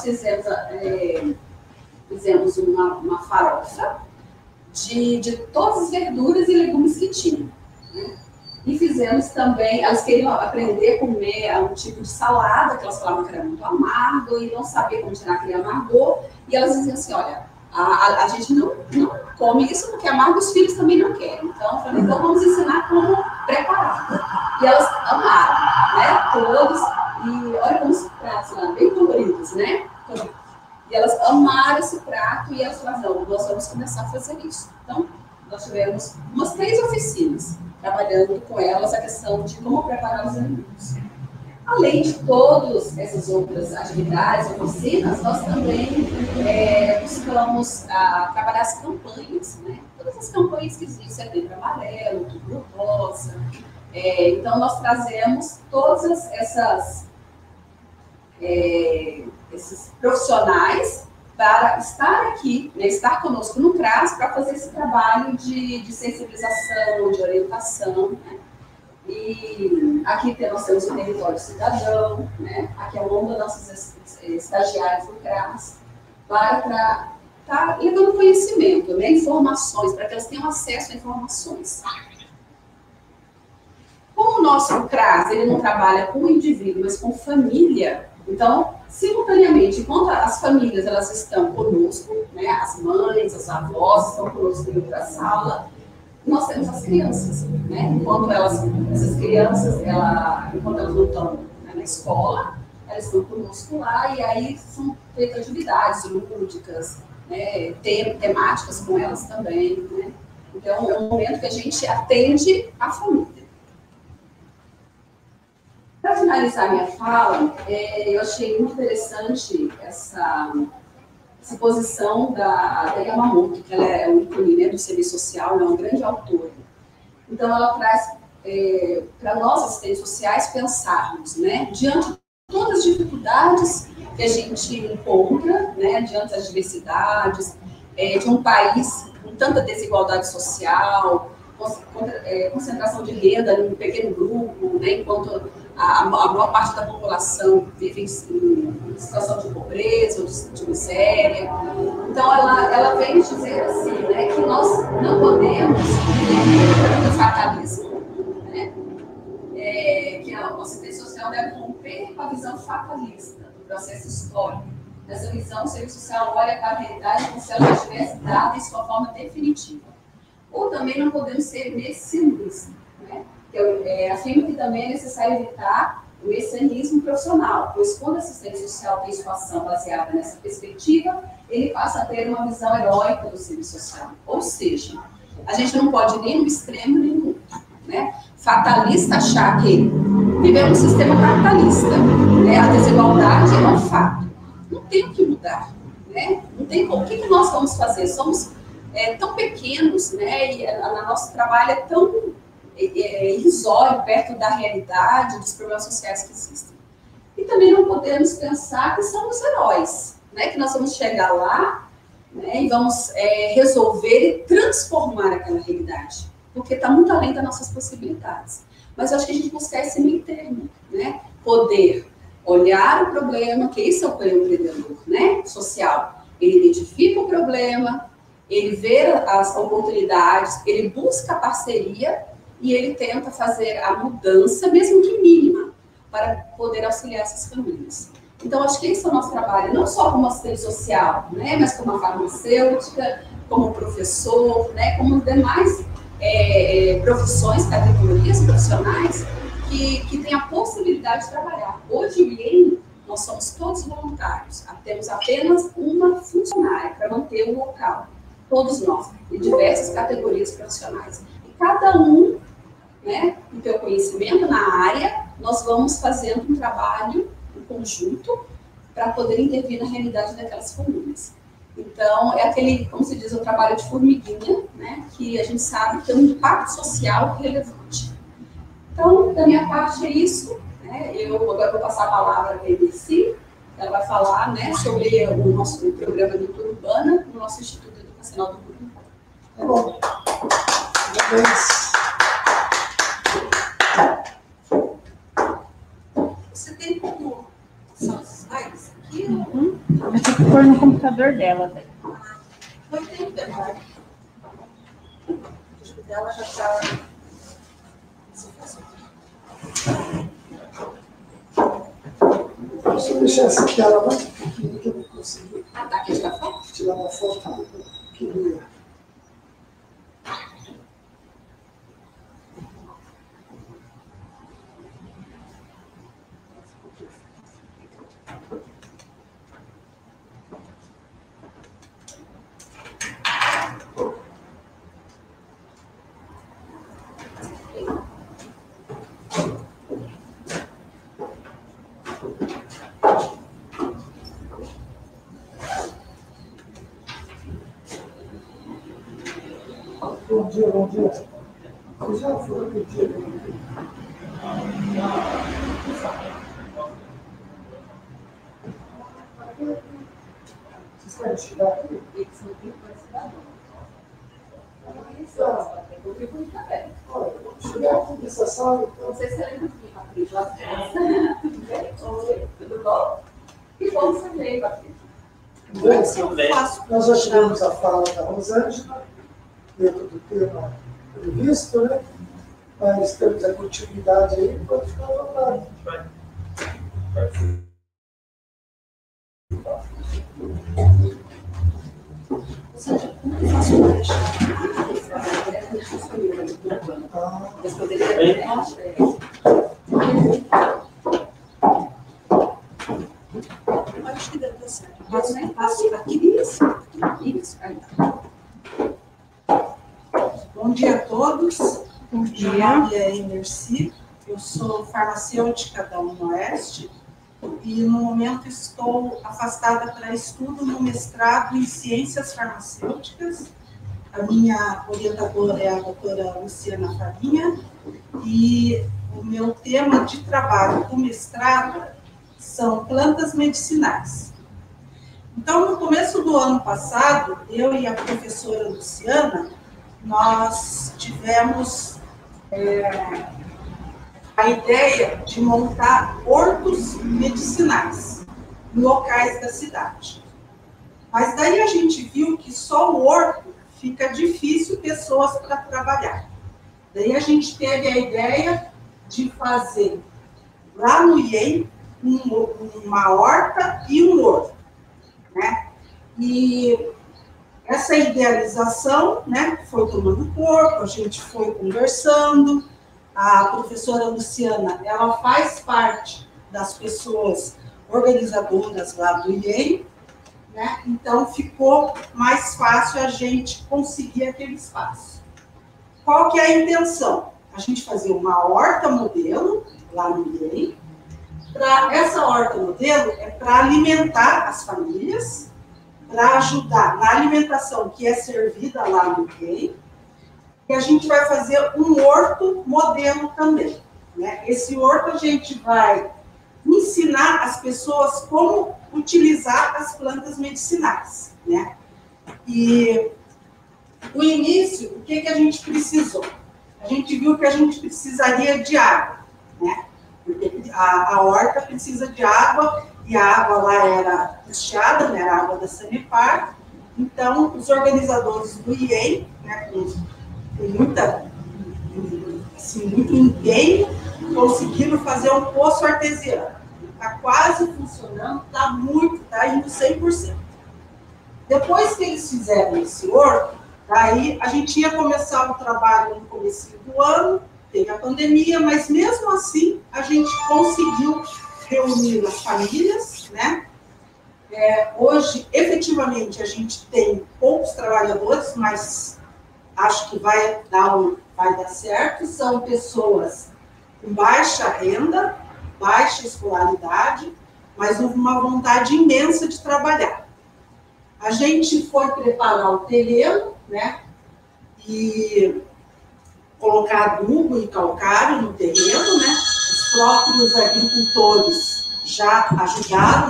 fizemos uma farofa de todas as verduras e legumes que tinham, né? E fizemos também, elas queriam aprender a comer um tipo de salada, que elas falavam que era muito amargo, e não sabiam como tirar aquele amargor, e elas diziam assim, olha, a gente não come isso porque amargo os filhos também não querem. Então, eu falei, então vamos ensinar como preparar. E elas amaram, né, todos, e olha como os pratos lá, bem coloridos, né? E elas amaram esse prato, e elas falaram, não, nós vamos começar a fazer isso. Então, nós tivemos umas 3 oficinas, trabalhando com elas a questão de como preparar os alimentos. Além de todas essas outras atividades, oficinas, nós também buscamos trabalhar as campanhas, né? Todas as campanhas que existem, Setembro Amarelo, Outubro Rosa. Então, nós trazemos todas esses profissionais para estar aqui, né, estar conosco no CRAS, para fazer esse trabalho de sensibilização, de orientação, né? E aqui nós temos o Território Cidadão, né? Aqui é o nome das nossas estagiárias do CRAS, para estar levando conhecimento, né? Informações, para que elas tenham acesso a informações. Como o nosso CRAS ele não trabalha com o indivíduo, mas com família, então, simultaneamente, enquanto as famílias elas estão conosco, né? As mães, as avós estão conosco dentro da sala, nós temos as crianças, né? Enquanto essas crianças, enquanto elas não estão, né, na escola, elas estão conosco lá, e aí são feitas atividades lúdicas, né, temáticas com elas também, né? Então, é um momento que a gente atende a família. Para finalizar minha fala, eu achei muito interessante essa posição da Yamamoto, que ela é um ícone, né, do serviço social, ela é uma grande autora. Então, ela traz para nós, assistentes sociais, pensarmos, né, diante de todas as dificuldades que a gente encontra, né, diante das diversidades, de um país com tanta desigualdade social, concentração de renda em um pequeno grupo, né, enquanto a maior parte da população vive em situação de pobreza, de miséria. Então, ela vem dizer assim, né, que nós não podemos viver do fatalismo, né, que a assistência social deve romper com a visão fatalista do processo histórico. Nessa visão, o serviço social olha para a realidade como se ela já estivesse dada em sua forma definitiva. Ou também não podemos ser messianistas, né? Eu afirmo que também é necessário evitar o messianismo profissional, pois quando a assistente social tem sua ação baseada nessa perspectiva, ele passa a ter uma visão heróica do serviço social. Ou seja, a gente não pode ir nem no extremo nem no outro, né? Fatalista achar que vivemos um sistema capitalista, né? A desigualdade é um fato. Não tem o que mudar, né? Não tem como. O que nós vamos fazer? Somos tão pequenos, né? E o nosso trabalho é tão irrisório perto da realidade, dos problemas sociais que existem. E também não podemos pensar que somos heróis, né? Que nós vamos chegar lá, né, e vamos resolver e transformar aquela realidade, porque está muito além das nossas possibilidades. Mas eu acho que a gente busca esse meio termo, né? Poder olhar o problema, que esse é o empreendedor, né, social. Ele identifica o problema, ele vê as oportunidades, ele busca a parceria e ele tenta fazer a mudança, mesmo que mínima, para poder auxiliar essas famílias. Então, acho que esse é o nosso trabalho, não só como assistente social, né, mas como a farmacêutica, como professor, né, como demais profissões, categorias profissionais que têm a possibilidade de trabalhar. Hoje, o IEM, nós somos todos voluntários, temos apenas uma funcionária para manter o local, todos nós, de diversas categorias profissionais. E cada um, né, com o seu conhecimento na área, nós vamos fazendo um trabalho em conjunto para poder intervir na realidade daquelas famílias. Então, é aquele, como se diz, o trabalho de formiguinha, né, que a gente sabe que tem um impacto social relevante. Então, da minha parte é isso. Né? Eu agora vou passar a palavra para a Emerci. Ela vai falar, né, sobre o nosso programa de cultura urbana no nosso Instituto Educacional do Público. Tá bom. Parabéns. Você tem como são os slides aqui? Eu tenho que pôr no computador dela. Não tem verdade. O dela já está. Deixa eu deixar essa tela mais um pouquinho que eu não consegui. Ah, tá, aqui está foto? Tirar uma foto que eu ia. Bom dia, bom dia. Você já foi que dia? Vocês querem chegar aqui? Eles não têm capacidade. Olha, vamos chegar aqui nessa sala, então. Não sei se você lembra de mim, Patrícia. Tudo bem? Oi, tudo bom? Que bom que você veio, Patrícia. Nós já tivemos a fala da Rosângela, dentro do tema previsto, né? Mas temos a continuidade aí, pode ficar à vontade. Rosângela, como eu faço para deixar? Vocês poderiam acho que deve dar certo. Passo aqui, isso. Bom dia a todos. Bom Meu dia. nome é Emerci, eu sou farmacêutica da UniOeste e no momento estou afastada para estudo no mestrado em Ciências Farmacêuticas. A minha orientadora é a doutora Luciana Farinha e o meu tema de trabalho do mestrado são plantas medicinais. Então, no começo do ano passado, eu e a professora Luciana, nós tivemos a ideia de montar hortos medicinais em locais da cidade. Mas daí a gente viu que só o horto fica difícil pessoas para trabalhar. Daí a gente teve a ideia de fazer lá no IEM uma horta e um horto, né? E essa idealização, né, foi tomando corpo, a gente foi conversando. A professora Luciana, ela faz parte das pessoas organizadoras lá do IEM, né? Então ficou mais fácil a gente conseguir aquele espaço. Qual que é a intenção? A gente fazer uma horta modelo lá no IEM. Essa horta modelo é para alimentar as famílias, para ajudar na alimentação que é servida lá no IEM. E a gente vai fazer um horto modelo também, né? Esse horto a gente vai ensinar as pessoas como utilizar as plantas medicinais, né? E o início, o que a gente precisou? A gente viu que a gente precisaria de água, né? Porque a horta precisa de água e a água lá era custeada, né? Era a água da Sanepar. Então, os organizadores do IEM, né, muito empenho, conseguiram fazer um poço artesiano. Está quase funcionando, está indo 100%. Depois que eles fizeram esse horto, aí a gente ia começar o trabalho no começo do ano, teve a pandemia, mas mesmo assim a gente conseguiu reunir as famílias, né? Hoje, efetivamente, a gente tem poucos trabalhadores, mas acho que vai dar certo. São pessoas com baixa renda, baixa escolaridade, mas uma vontade imensa de trabalhar. A gente foi preparar o terreno, né? E colocar adubo e calcário no terreno, né? Os próprios agricultores já ajudaram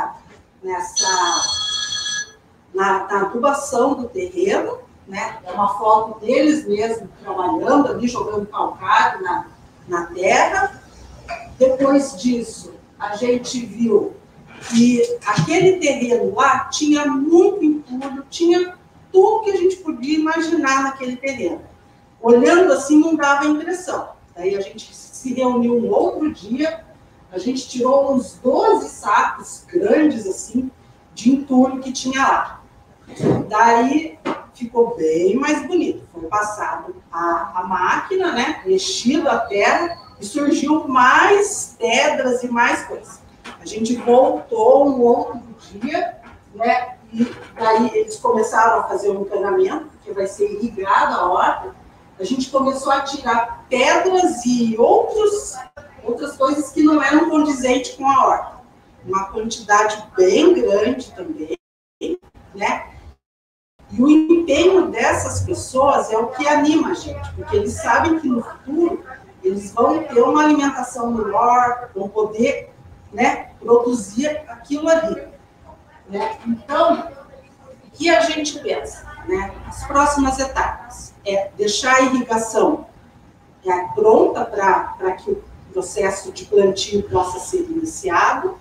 na adubação do terreno, né? É uma foto deles mesmo trabalhando ali, jogando calcário na terra. Depois disso, a gente viu que aquele terreno lá tinha muito entulho, tinha tudo que a gente podia imaginar naquele terreno. Olhando assim, não dava impressão. Daí a gente se reuniu um outro dia, a gente tirou uns 12 sacos grandes, assim, de entulho que tinha lá. Daí ficou bem mais bonito. Foi passado a máquina, né, mexido a terra, e surgiu mais pedras e mais coisas. A gente voltou um outro dia, né, e daí eles começaram a fazer um encanamento, porque vai ser irrigada a horta. A gente começou a tirar pedras e outras coisas que não eram condizentes com a horta. Uma quantidade bem grande também, né? E o empenho dessas pessoas é o que anima a gente, porque eles sabem que no futuro eles vão ter uma alimentação melhor, vão poder, né, produzir aquilo ali. Né? Então, o que a gente pensa? Né? As próximas etapas é deixar a irrigação pronta para que o processo de plantio possa ser iniciado.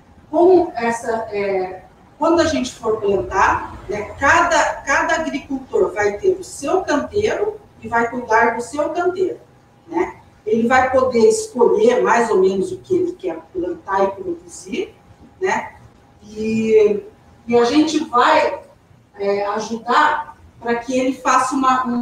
Quando a gente for plantar, né, cada agricultor vai ter o seu canteiro e vai cuidar do seu canteiro. Né? Ele vai poder escolher mais ou menos o que ele quer plantar e produzir, né? E a gente vai ajudar para que ele faça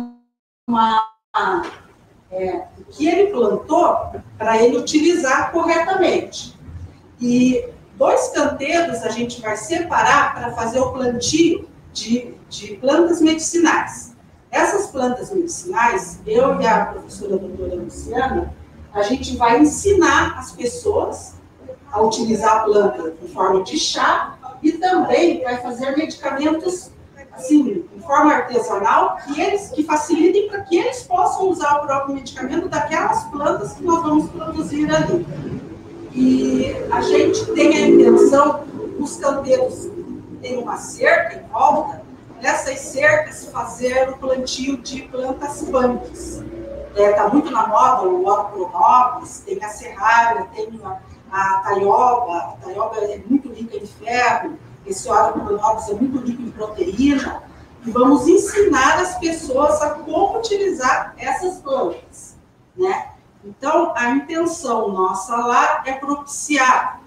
o que ele plantou, para ele utilizar corretamente. E 2 canteiros a gente vai separar para fazer o plantio de plantas medicinais. Essas plantas medicinais, eu e a professora doutora Luciana, a gente vai ensinar as pessoas a utilizar a planta em forma de chá e também vai fazer medicamentos assim, em forma artesanal que facilitem para que eles possam usar o próprio medicamento daquelas plantas que nós vamos produzir ali. E a gente tem a intenção, os canteiros têm uma cerca em volta, nessas cercas fazer o plantio de plantas punks. Está muito na moda o Oropronobis, tem a serralha, tem a taioba. A taioba é muito rica em ferro, esse Oropronobis é muito rico em proteína. E vamos ensinar as pessoas a como utilizar essas plantas. Né? Então, a intenção nossa lá é propiciar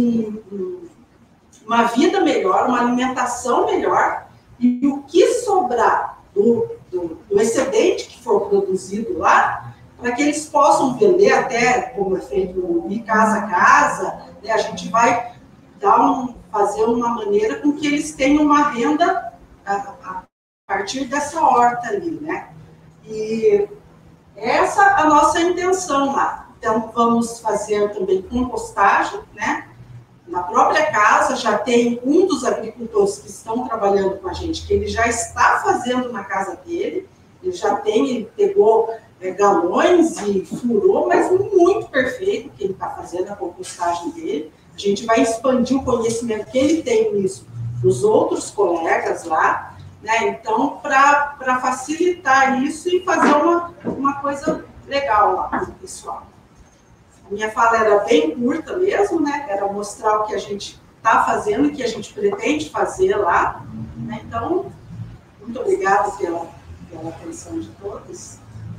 uma vida melhor, uma alimentação melhor, e o que sobrar do excedente que for produzido lá, para que eles possam vender até, como é feito de casa a casa, né? A gente vai fazer uma maneira com que eles tenham uma renda a partir dessa horta ali, né? E essa é a nossa intenção lá. Então, vamos fazer também compostagem, né? Na própria casa, já tem um dos agricultores que estão trabalhando com a gente, que ele já está fazendo na casa dele, ele pegou galões e furou, mas muito perfeito que ele está fazendo, a compostagem dele. A gente vai expandir o conhecimento que ele tem nisso nos outros colegas lá, né? Então, para facilitar isso e fazer uma coisa legal lá para o pessoal. A minha fala era bem curta mesmo, né? Era mostrar o que a gente está fazendo e que a gente pretende fazer lá. Né? Então, muito obrigada pela atenção de todos.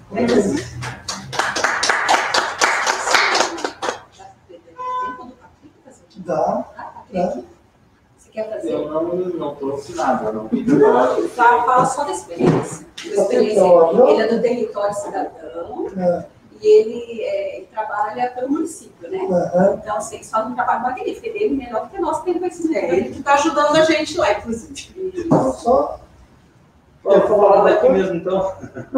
Dá. Você quer fazer? Eu não trouxe nada, não pedi nada. Fala só da experiência. Ele é do Território Cidadão. E ele trabalha pelo município, né? Então, assim, eles fazem um trabalho magnífico. Ele é melhor do que nós temos conhecimento. Ele que está ajudando a gente lá, inclusive. Só... Eu vou falar daqui mesmo, então.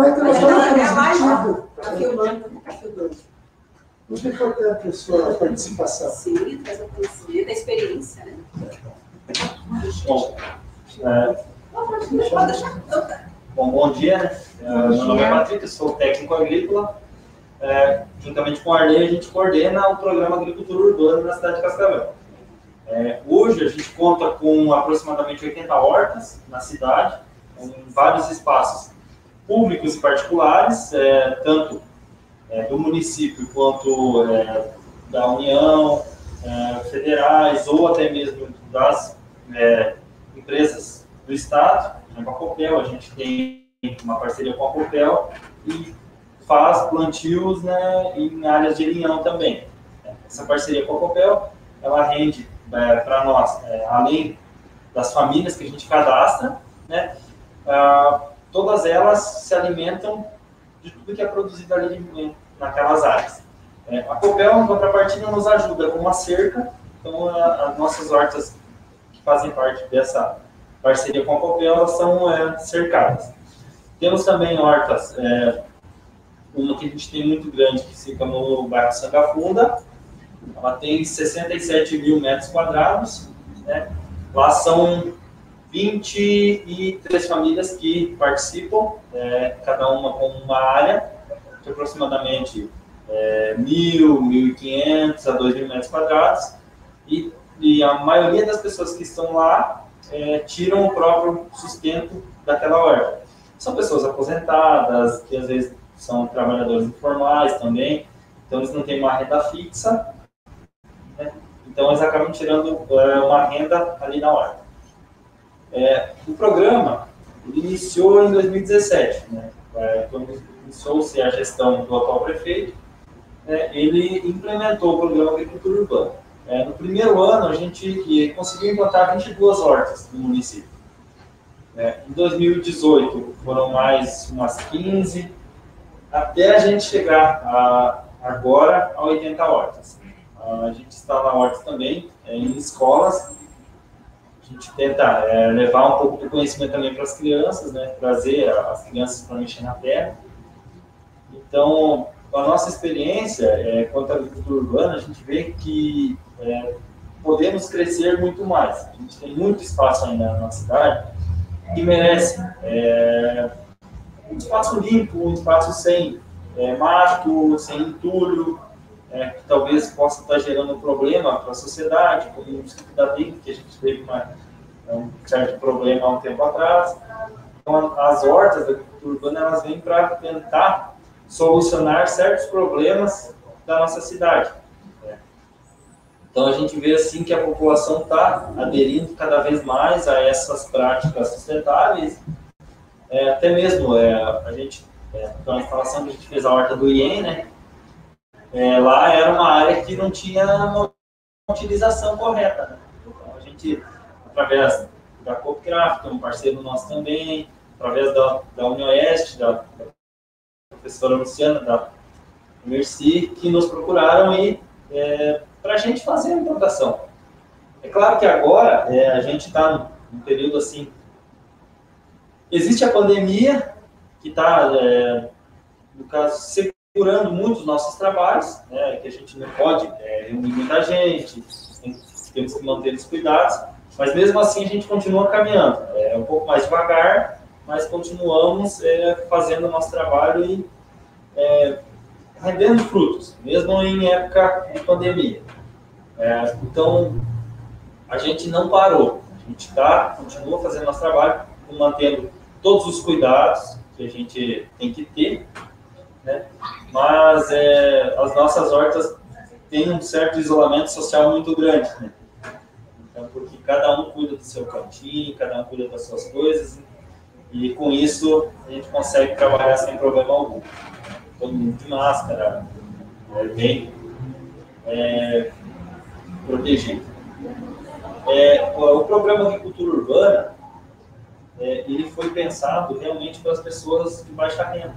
Está filmando. Muito importante a sua participação. Sim, traz a conhecer da experiência, né? Bom, pode deixar. Bom dia, né? Meu nome é Patrick, eu sou técnico agrícola. Juntamente com a Arley, a gente coordena o programa Agricultura Urbana na cidade de Cascavel. Hoje a gente conta com aproximadamente 80 hortas na cidade, em vários espaços públicos e particulares, tanto do município quanto da União, federais ou até mesmo das empresas do Estado. Com a Copel, a gente tem uma parceria com a Copel e faz plantios, né, em áreas de linhão também. Essa parceria com a Copel, ela rende para nós, além das famílias que a gente cadastra, né, todas elas se alimentam de tudo que é produzido ali naquelas áreas. A Copel, em contrapartida, nos ajuda com uma cerca, então as nossas hortas que fazem parte dessa parceria com a Copel, elas são cercadas. Temos também hortas, uma que a gente tem muito grande, que fica no bairro Sangafunda, ela tem 67 mil metros quadrados, né? Lá são 23 famílias que participam, cada uma com uma área de aproximadamente 1.000, 1.500 a 2.000 metros quadrados, e a maioria das pessoas que estão lá tiram o próprio sustento daquela horta. São pessoas aposentadas, que às vezes são trabalhadores informais também, então eles não têm uma renda fixa, né? Então eles acabam tirando uma renda ali na horta. O programa iniciou em 2017, né? Quando iniciou-se a gestão do atual prefeito, ele implementou o programa Agricultura Urbana. No primeiro ano, a gente conseguiu implantar 22 hortas no município. Em 2018, foram mais umas 15, até a gente chegar agora a 80 hortas. A gente instala hortas também em escolas. A gente tenta levar um pouco do conhecimento também para as crianças, né? Trazer as crianças para mexer na terra. Então, com a nossa experiência quanto à agricultura urbana, a gente vê que podemos crescer muito mais. A gente tem muito espaço ainda na nossa cidade que merece um espaço limpo, um espaço sem mato, sem entulho, que talvez possa estar gerando problema para a sociedade, como o mosquito da dengue, que a gente teve um certo problema há um tempo atrás. Então, as hortas da agricultura urbana, elas vêm para tentar solucionar certos problemas da nossa cidade. Então, a gente vê assim que a população está aderindo cada vez mais a essas práticas sustentáveis. Até mesmo, a gente, na instalação que a gente fez a horta do IEM, né? Lá era uma área que não tinha uma utilização correta, né? Então, a gente, através da Copcraft, que é um parceiro nosso também, através da UniOeste, da professora Luciana, da Merci, que nos procuraram para a gente fazer a implantação. É claro que agora a gente está num período assim, existe a pandemia, que está, no caso, segurando muito os nossos trabalhos, né, que a gente não pode reunir muita gente, temos que manter os cuidados, mas mesmo assim a gente continua caminhando. Um pouco mais devagar, mas continuamos fazendo o nosso trabalho e rendendo frutos, mesmo em época de pandemia. Então, a gente não parou, a gente continua fazendo nosso trabalho, mantendo todos os cuidados que a gente tem que ter, né? Mas as nossas hortas têm um certo isolamento social muito grande, né? Então, porque cada um cuida do seu cantinho, cada um cuida das suas coisas, e com isso a gente consegue trabalhar sem problema algum. Todo mundo de máscara, bem protegido. O programa Agricultura Urbana, ele foi pensado realmente para as pessoas de baixa renda.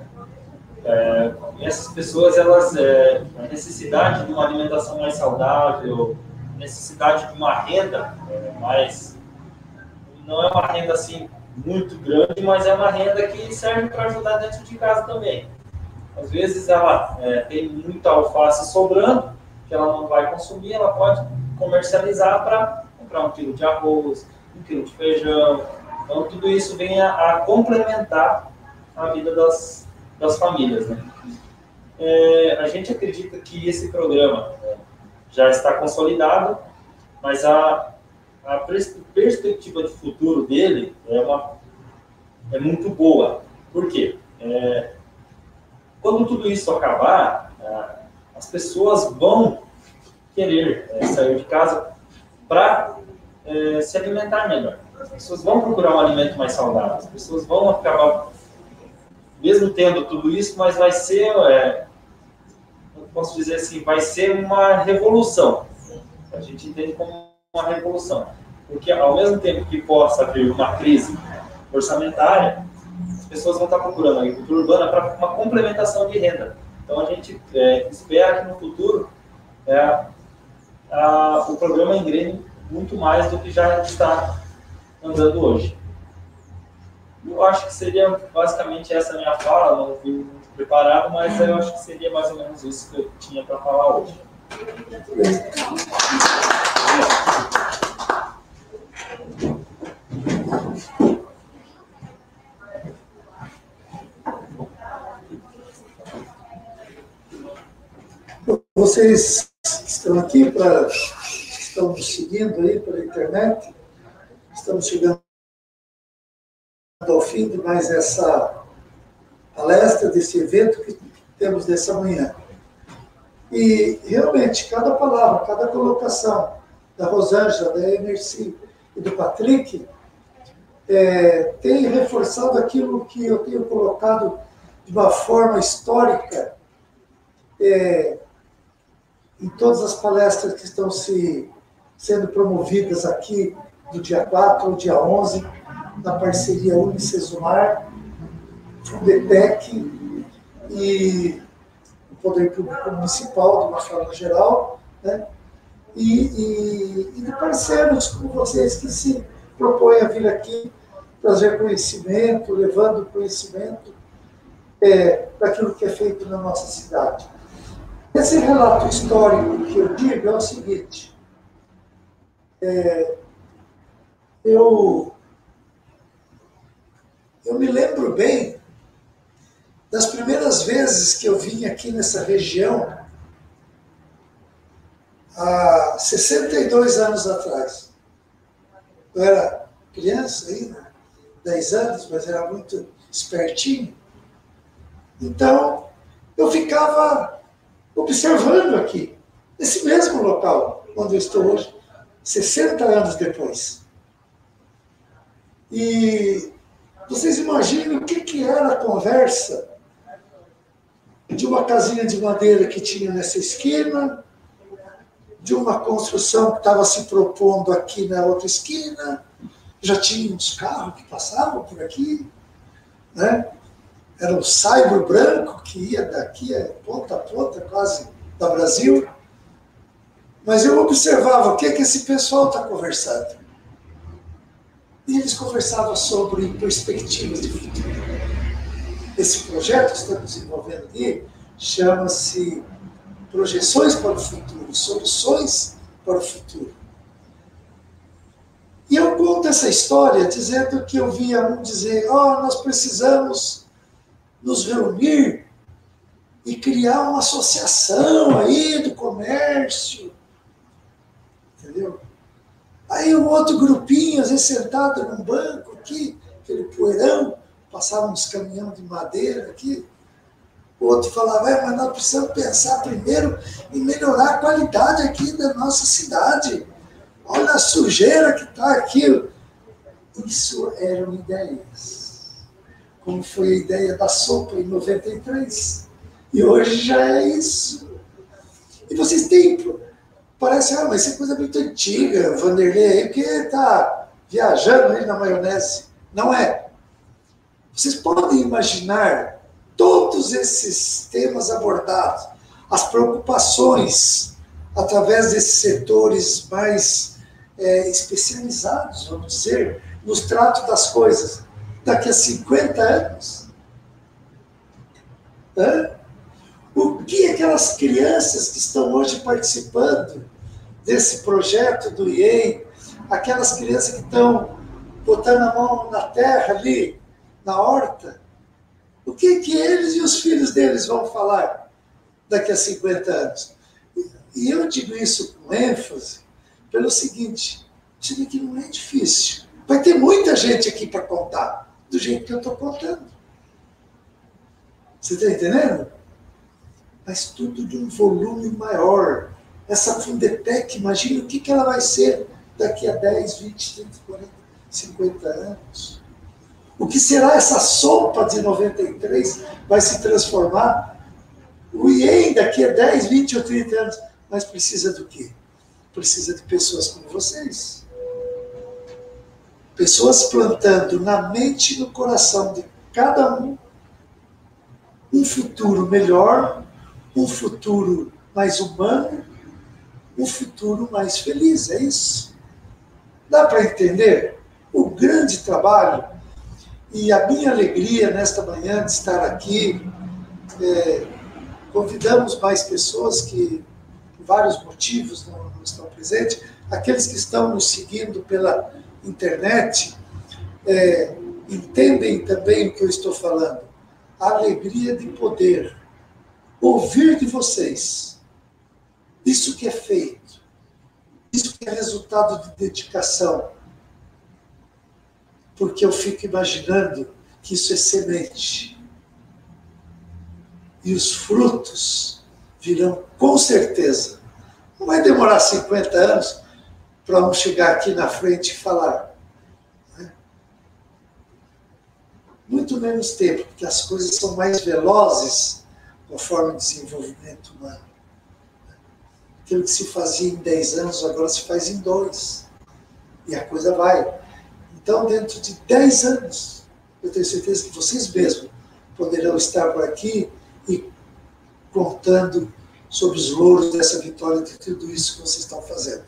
Essas pessoas, elas, a necessidade de uma alimentação mais saudável, necessidade de uma renda mais, não é uma renda assim muito grande, mas é uma renda que serve para ajudar dentro de casa também. Às vezes ela tem muita alface sobrando, que ela não vai consumir, ela pode comercializar para comprar 1 quilo de arroz, 1 quilo de feijão, Então, tudo isso vem a complementar a vida das famílias, né? A gente acredita que esse programa já está consolidado, mas a perspectiva de futuro dele é muito boa. Por quê? Quando tudo isso acabar, as pessoas vão querer sair de casa para se alimentar melhor. As pessoas vão procurar um alimento mais saudável. As pessoas vão acabar, mesmo tendo tudo isso, mas vai ser, eu posso dizer assim, vai ser uma revolução. A gente entende como uma revolução. Porque ao mesmo tempo que possa haver uma crise orçamentária, as pessoas vão estar procurando a agricultura urbana para uma complementação de renda. Então a gente espera que no futuro o programa engrene muito mais do que já está andando hoje. Eu acho que seria basicamente essa minha fala, não fui muito preparado, mas eu acho que seria mais ou menos isso que eu tinha para falar hoje. Vocês que estão aqui, estão nos seguindo aí pela internet, estamos chegando ao fim de mais essa palestra, desse evento que temos nessa manhã. E, realmente, cada palavra, cada colocação da Rosângela, da Emerci e do Patrick tem reforçado aquilo que eu tenho colocado de uma forma histórica em todas as palestras que estão sendo promovidas aqui do dia 4 ao dia 11, na parceria Unicesumar, Fundetec e o Poder Público Municipal, de uma forma geral, né? E de parceiros como vocês que se propõem a vir aqui trazer conhecimento, levando conhecimento daquilo que é feito na nossa cidade. Esse relato histórico que eu digo é o seguinte: eu me lembro bem das primeiras vezes que eu vim aqui nessa região, há 62 anos atrás. Eu era criança ainda, 10 anos, mas era muito espertinho. Então, eu ficava observando aqui, nesse mesmo local onde eu estou hoje, 60 anos depois. E vocês imaginem o que era a conversa de uma casinha de madeira que tinha nessa esquina, de uma construção que estava se propondo aqui na outra esquina, já tinha uns carros que passavam por aqui, né? Era um saibro branco que ia daqui a ponta, quase, da Brasil. Mas eu observava o que esse pessoal está conversando. E eles conversavam sobre perspectivas de futuro. Esse projeto que estamos desenvolvendo aqui chama-se Projeções para o Futuro, Soluções para o Futuro. E eu conto essa história dizendo que eu via um dizer: nós precisamos nos reunir e criar uma associação aí do comércio. Entendeu? Aí um outro grupinho, às vezes sentado num banco aqui, aquele poeirão, passava uns caminhões de madeira aqui. O outro falava: mas nós precisamos pensar primeiro em melhorar a qualidade aqui da nossa cidade. Olha a sujeira que está aqui. Isso eram ideias. Como foi a ideia da sopa em 93. E hoje já é isso. E vocês têm... Parece, mas isso é coisa muito antiga, Vanderlei aí, porque está viajando aí na maionese. Não é. Vocês podem imaginar todos esses temas abordados, as preocupações através desses setores mais especializados, vamos dizer, nos tratos das coisas, daqui a 50 anos. O que aquelas crianças que estão hoje participando desse projeto do IEM, aquelas crianças que estão botando a mão na terra ali, na horta, o que eles e os filhos deles vão falar daqui a 50 anos? E eu digo isso com ênfase pelo seguinte, você vê que não é difícil. Vai ter muita gente aqui para contar, do jeito que eu estou contando. Você está entendendo? Mas tudo de um volume maior. Essa Fundetec, imagina o que ela vai ser daqui a 10, 20, 30, 40, 50 anos. O que será essa sopa de 93 vai se transformar? O IEM daqui a 10, 20 ou 30 anos. Mas precisa do quê? Precisa de pessoas como vocês. Pessoas plantando na mente e no coração de cada um futuro melhor, um futuro mais humano, um futuro mais feliz. É isso. Dá para entender o grande trabalho e a minha alegria nesta manhã de estar aqui. Convidamos mais pessoas que, por vários motivos, não estão presentes. Aqueles que estão nos seguindo pela internet entendem também o que eu estou falando. A alegria de poder ouvir de vocês. Isso que é feito. Isso que é resultado de dedicação. Porque eu fico imaginando que isso é semente. E os frutos virão com certeza. Não vai demorar 50 anos para um chegar aqui na frente e falar. Né? Muito menos tempo, porque as coisas são mais velozes conforme o desenvolvimento humano. Aquilo que se fazia em 10 anos, agora se faz em 2. E a coisa vai. Então, dentro de 10 anos, eu tenho certeza que vocês mesmos poderão estar por aqui e contando sobre os louros dessa vitória, de tudo isso que vocês estão fazendo.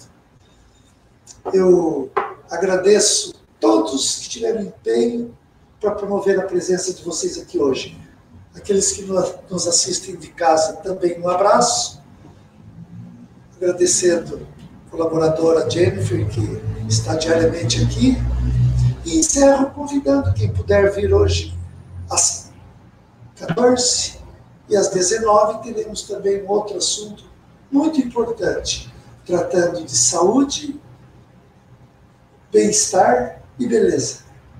Eu agradeço todos que tiveram empenho para promover a presença de vocês aqui hoje. Aqueles que nos assistem de casa, também um abraço. Agradecendo a colaboradora Jennifer, que está diariamente aqui. E encerro convidando quem puder vir hoje às 14 e às 19 teremos também um outro assunto muito importante, tratando de saúde, bem-estar e beleza.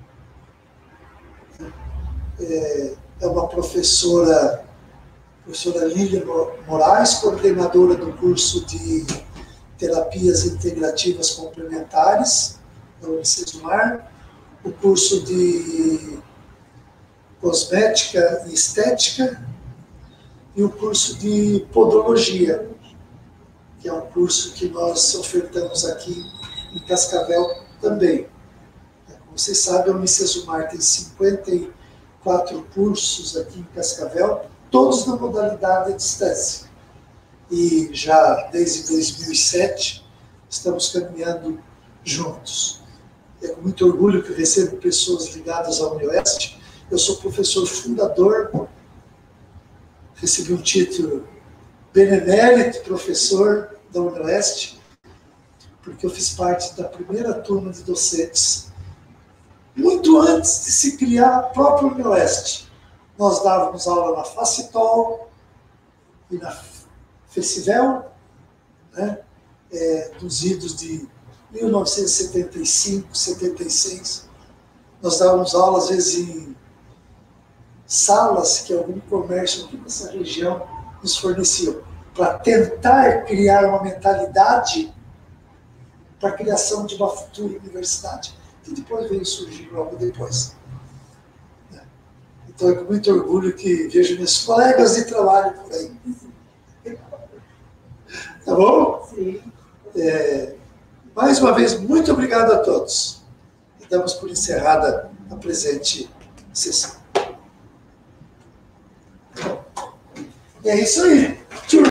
É uma professora Lília Moraes, coordenadora do curso de Terapias Integrativas Complementares da Unicesumar, o curso de Cosmética e Estética e o curso de Podologia, que é um curso que nós ofertamos aqui em Cascavel também. Como vocês sabem, a Unicesumar tem 54 cursos aqui em Cascavel, todos na modalidade à distância. E já desde 2007 estamos caminhando juntos. É com muito orgulho que eu recebo pessoas ligadas à Unioeste. Eu sou professor fundador, recebi um título benemérito professor da Unioeste, porque eu fiz parte da primeira turma de docentes, muito antes de se criar a própria Unioeste. Nós dávamos aula na Facitol e na Festival, né, dos idos de 1975, 76. Nós dávamos aula, às vezes, em salas que algum comércio aqui nessa região nos forneciam, para tentar criar uma mentalidade para a criação de uma futura universidade, que depois veio surgir logo depois. Então é com muito orgulho que vejo meus colegas de trabalho por aí. Tá bom? Sim. Mais uma vez, muito obrigado a todos. E damos por encerrada a presente sessão. E é isso aí.